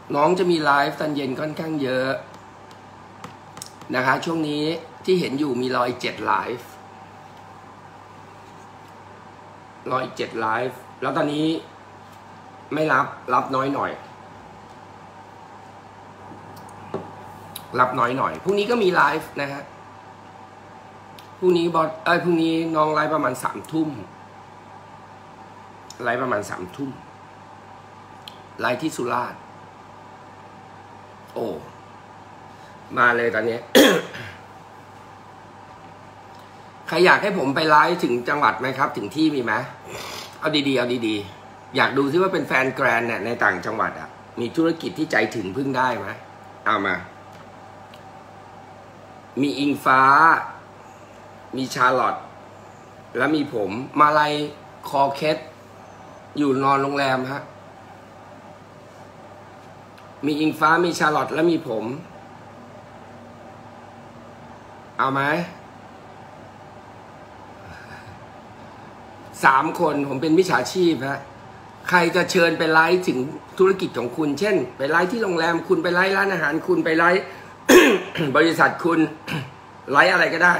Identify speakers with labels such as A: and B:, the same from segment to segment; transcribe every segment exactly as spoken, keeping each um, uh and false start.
A: น้องจะมีไลฟ์ตอนเย็นค่อนข้างเยอะนะคะช่วงนี้ที่เห็นอยู่มีร้อยเจ็ดไลฟ์ร้อยเจ็ดไลฟ์แล้วตอนนี้ไม่รับรับน้อยหน่อยรับน้อยหน่อยพรุ่งนี้ก็มีไลฟ์นะฮะพรุ่งนี้บอสเอ้ยพรุ่งนี้น้องไลฟ์ประมาณสามทุ่มไลฟ์ประมาณสามทุ่มไลฟ์ที่สุราษฎร์โอ้มาเลยตอนนี้ ใครอยากให้ผมไปไลฟ์ถึงจังหวัดไหมครับถึงที่มีไหมเอาดีๆเอาดีๆอยากดูซิว่าเป็นแฟนแกรนเนี่ยในต่างจังหวัดอ่ะมีธุรกิจที่ใจถึงพึ่งได้ไหมเอามามีอิงฟ้ามีชาร์ลอตแล้วมีผมมาลัยคอเคสอยู่นอนโรงแรมฮะมีอิงฟ้ามีชาร์ลอตแล้วมีผมเอาไหมสามคนผมเป็นมิจฉาชีพฮะใครจะเชิญไปไลฟ์ถึงธุรกิจของคุณเช่นไปไลฟ์ที่โรงแรมคุณไปไลฟ์ร้านอาหารคุณไปไลฟ์ บริษัทคุณ ไลฟ์อะไรก็ได้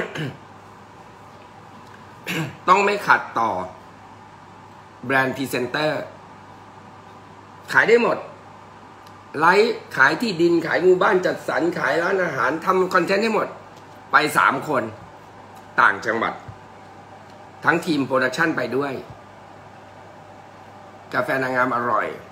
A: ต้องไม่ขัดต่อแบรนด์พรีเซนเตอร์ขายได้หมดไลฟ์ขายที่ดินขายหมู่บ้านจัดสรรขายร้านอาหารทำคอนเทนต์ให้หมดไปสามคนต่างจังหวัดทั้งทีมโปรดักชั่นไปด้วยกาแฟนางงามอร่อย